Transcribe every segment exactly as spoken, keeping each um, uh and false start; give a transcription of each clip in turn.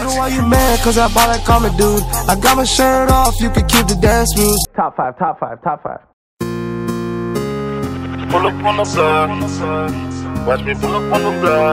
Nigga, why you mad? Cause I bought that comic dude. I got my shirt off, you can keep the dance moves. Top five, top five, top five. Pull up on the block. Watch me pull up on the block.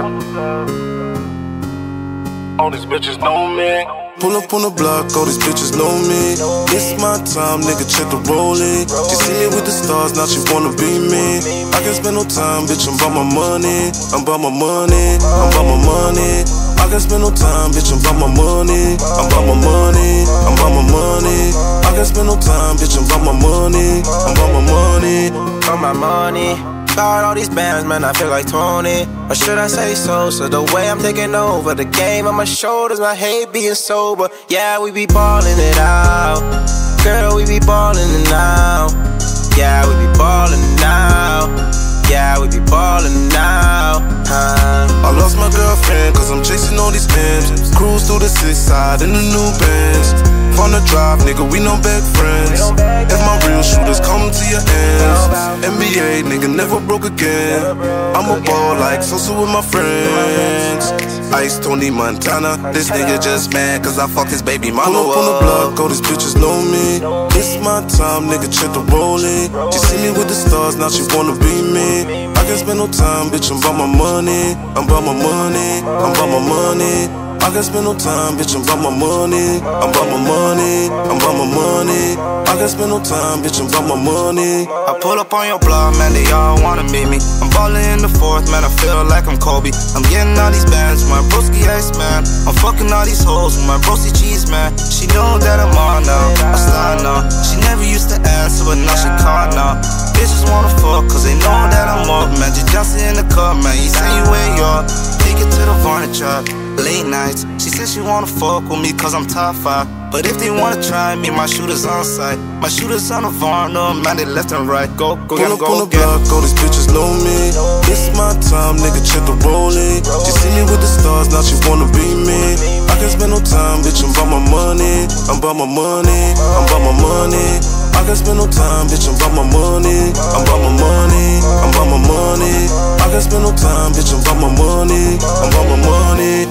All these bitches know me. Pull up on the block, all these bitches know me. It's my time, nigga, check the rolling. She see me with the stars, now she wanna be me. I can't spend no time, bitch, I'm about my money. I'm about my money, I'm about my money. I can't spend no time, bitch, I'm about my money. I'm about my money, I'm about my money. I can't spend no time, bitch, I'm about my money. I'm about my money. On my money. Got all these bands, man, I feel like Tony. Or should I say so? So the way I'm taking over the game on my shoulders, I hate being sober. Yeah, we be ballin' it out. Girl, we be ballin' it now. Yeah, we be ballin' it now. Yeah, we be ballin' now. Huh? I lost my girlfriend cause I'm chasing all these M's. Cruise through the six side in the new Benz. On the drive, nigga, we no bad friends. If my real shooters come to your ends. N B A, nigga, never broke again. I'm a ball like Sosa with my friends. Ice Tony Montana. This nigga just mad cause I fuck his baby mama. Pull up on the block, all these bitches know me. It's my time, nigga, check the rolling. She see me with the stars, now she wanna be me. I can't spend no time, bitch, I'm about my money. I'm about my money, I'm about my money. I can't spend no time, bitch, I'm about my money. I'm about my money, I'm about my money. I can't spend no time, bitch, I'm about my money. I pull up on your block, man, they all wanna meet me. I'm ballin' in the fourth, man, I feel like I'm Kobe. I'm getting all these bands, my broski ice, man. I'm fucking all these hoes with my broski cheese, man. She know that I'm on now, I slide now. She never used to answer, but now she call now. Bitches wanna fuck, cause they know that I'm up, man. Just Johnson in the cup, man, you say you way up. Take it to the Varney trap. Late nights, she said she wanna fuck with me cause I'm top five. But if they wanna try me, my shooters on site. My shooters on the Varna, man, they left and right. Go, go, Pull up go, on the get block, all these bitches know me. It's my time, nigga, check the rolling. She see me with the stars, now she wanna be me. I can't spend no time, bitch, I'm about my money. I'm about my money, I'm about my money. I can't spend no time, bitch, I'm about my money. I'm about my money, I'm about my money. I can't spend no time, bitch, I'm about my money. I'm about my money.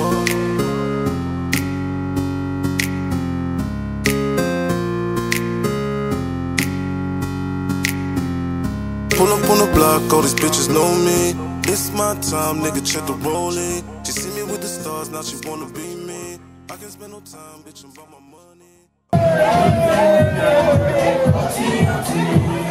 Pull up on the block, all these bitches know me. It's my time, nigga, check the rolling. She see me with the stars, now she wanna be me. I can't spend no time, bitch, I'm about my money.